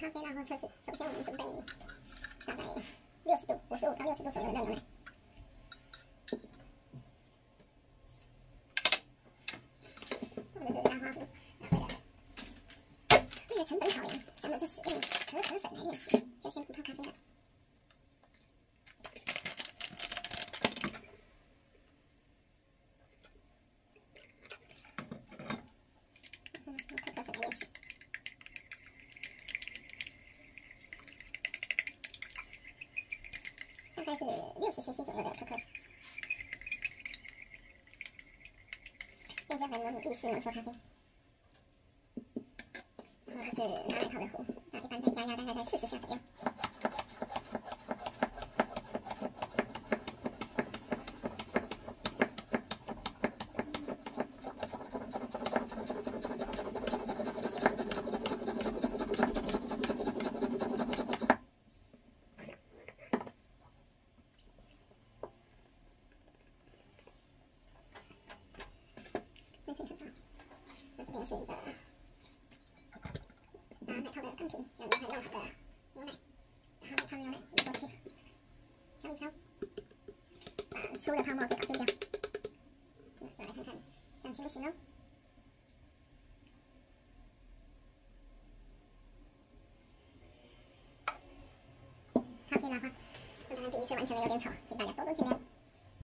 咖啡拉花测试，首先我们准备大概60度、55到60度左右的热牛奶。我们是拉花壶，为了成本考量，咱们是使用可可粉来练习，就先不泡咖啡了。用可可粉来练习。 大概是60cc 左右的可可，用这样来模拟意式浓缩咖啡。然后就是拿来泡的壶，那一般在加压大概在40下左右。那可以看到，那这边是一个拿奶泡的钢瓶，这样有很弄好的牛奶，然后奶泡牛奶移过去，敲一敲，把粗的泡沫给搞定掉。那就来看看这样行不行哦？咖啡拉花，那当然第一次完成的有点丑，请大家多多见谅。